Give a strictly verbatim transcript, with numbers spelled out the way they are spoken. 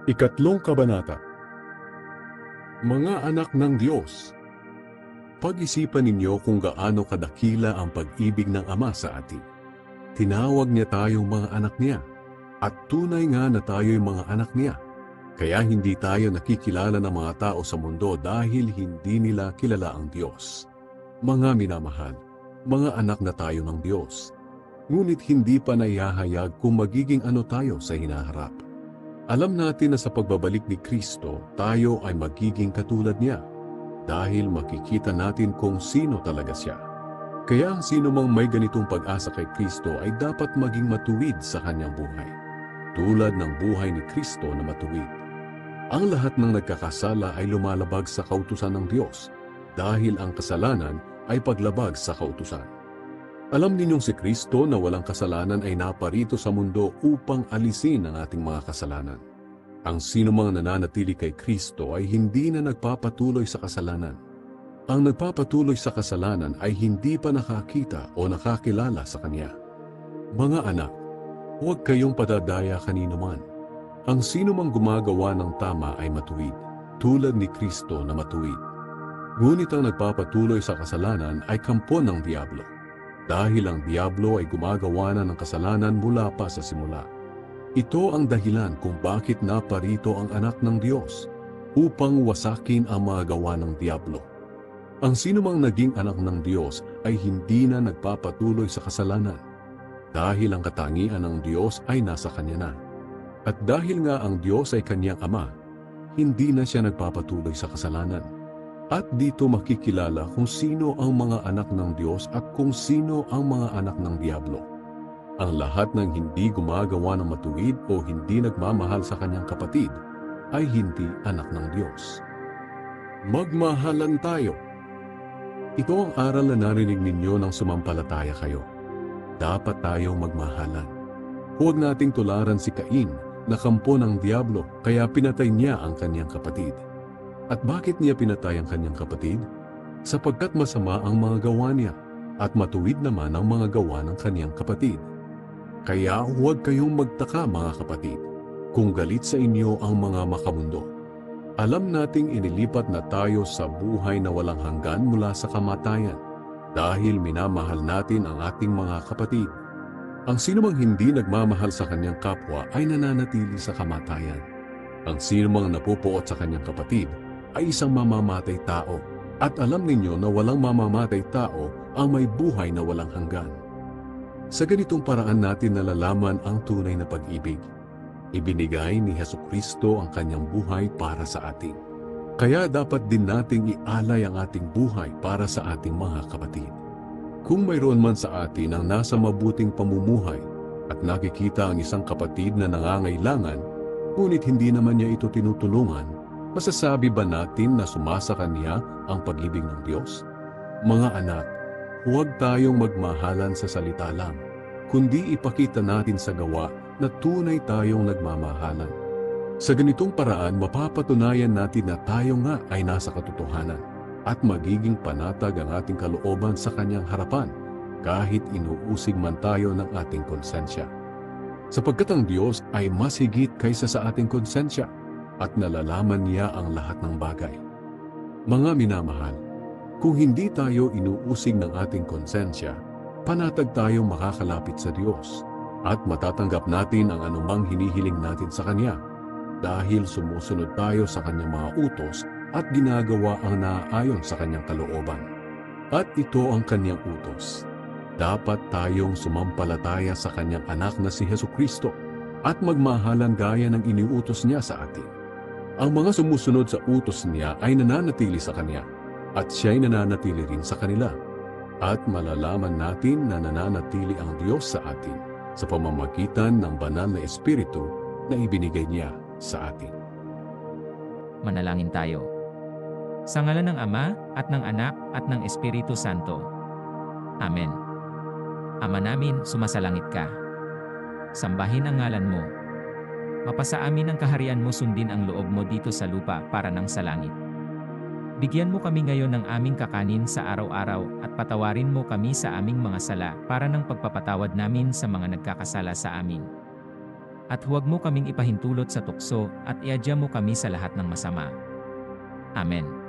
Ikatlong kabanata. Mga anak ng Diyos, pag-isipan ninyo kung gaano kadakila ang pag-ibig ng Ama sa atin. Tinawag niya tayong mga anak niya, at tunay nga na tayo'y mga anak niya. Kaya hindi tayo nakikilala ng mga tao sa mundo dahil hindi nila kilala ang Diyos. Mga minamahal, mga anak na tayo ng Diyos. Ngunit hindi pa naihahayag kung magiging ano tayo sa hinaharap. Alam natin na sa pagbabalik ni Kristo, tayo ay magiging katulad niya dahil makikita natin kung sino talaga siya. Kaya ang sino mang may ganitong pag-asa kay Kristo ay dapat maging matuwid sa kanyang buhay, tulad ng buhay ni Kristo na matuwid. Ang lahat ng nagkakasala ay lumalabag sa kautusan ng Diyos dahil ang kasalanan ay paglabag sa kautusan. Alam ninyong si Kristo na walang kasalanan ay naparito sa mundo upang alisin ang ating mga kasalanan. Ang sino mang nananatili kay Kristo ay hindi na nagpapatuloy sa kasalanan. Ang nagpapatuloy sa kasalanan ay hindi pa nakakita o nakakilala sa Kanya. Mga anak, huwag kayong padadaya kanino man. Ang sino mang gumagawa ng tama ay matuwid, tulad ni Kristo na matuwid. Ngunit ang nagpapatuloy sa kasalanan ay kampo ng Diablo. Dahil ang Diablo ay gumagawa na ng kasalanan mula pa sa simula. Ito ang dahilan kung bakit naparito ang anak ng Diyos, upang wasakin ang mga gawa ng Diablo. Ang sinumang naging anak ng Diyos ay hindi na nagpapatuloy sa kasalanan, dahil ang katangian ng Diyos ay nasa kanya na. At dahil nga ang Diyos ay kanyang Ama, hindi na siya nagpapatuloy sa kasalanan. At dito makikilala kung sino ang mga anak ng Diyos at kung sino ang mga anak ng Diablo. Ang lahat ng hindi gumagawa ng matuwid o hindi nagmamahal sa kanyang kapatid ay hindi anak ng Diyos. Magmahalan tayo. Ito ang aral na narinig ninyo nang sumampalataya kayo. Dapat tayong magmahalan. Huwag nating tularan si Cain na kampo ng Diablo kaya pinatay niya ang kanyang kapatid. At bakit niya pinatay ang kanyang kapatid? Sapagkat masama ang mga gawa niya at matuwid naman ang mga gawa ng kanyang kapatid. Kaya huwag kayong magtaka mga kapatid, kung galit sa inyo ang mga makamundo. Alam nating inilipat na tayo sa buhay na walang hanggan mula sa kamatayan dahil minamahal natin ang ating mga kapatid. Ang sinumang hindi nagmamahal sa kanyang kapwa ay nananatili sa kamatayan. Ang sinumang napupuot sa kanyang kapatid ay isang mamamatay tao, at alam ninyo na walang mamamatay tao ang may buhay na walang hanggan. Sa ganitong paraan natin nalalaman ang tunay na pag-ibig. Ibinigay ni Hesukristo ang kanyang buhay para sa atin. Kaya dapat din nating ialay ang ating buhay para sa ating mga kapatid. Kung mayroon man sa atin ang nasa mabuting pamumuhay at nakikita ang isang kapatid na nangangailangan, ngunit hindi naman niya ito tinutulungan, masasabi ba natin na sumasa kanya ang pag-ibig ng Diyos? Mga anak, huwag tayong magmahalan sa salita lang, kundi ipakita natin sa gawa na tunay tayong nagmamahalan. Sa ganitong paraan, mapapatunayan natin na tayo nga ay nasa katotohanan at magiging panatag ang ating kalooban sa kanyang harapan kahit inuusig man tayo ng ating konsensya. Sapagkat ang Diyos ay mas higit kaysa sa ating konsensya, at nalalaman niya ang lahat ng bagay. Mga minamahal, kung hindi tayo inuusig ng ating konsensya, panatag tayong makakalapit sa Diyos at matatanggap natin ang anumang hinihiling natin sa Kanya dahil sumusunod tayo sa Kanyang mga utos at ginagawa ang naaayon sa Kanyang kalooban. At ito ang Kanyang utos. Dapat tayong sumampalataya sa Kanyang anak na si Hesukristo at magmahalan gaya ng iniutos niya sa atin. Ang mga sumusunod sa utos niya ay nananatili sa Kanya, at siya'y nananatili rin sa kanila. At malalaman natin na nananatili ang Diyos sa atin sa pamamagitan ng banal na Espiritu na ibinigay niya sa atin. Manalangin tayo. Sa ngalan ng Ama, at ng Anak, at ng Espiritu Santo. Amen. Ama namin, sumasalangit ka. Sambahin ang ngalan mo. Mapasa amin ang kaharian mo, sundin ang loob mo dito sa lupa para nang sa langit. Bigyan mo kami ngayon ng aming kakanin sa araw-araw at patawarin mo kami sa aming mga sala para ng pagpapatawad namin sa mga nagkakasala sa amin. At huwag mo kaming ipahintulot sa tukso at iadya mo kami sa lahat ng masama. Amen.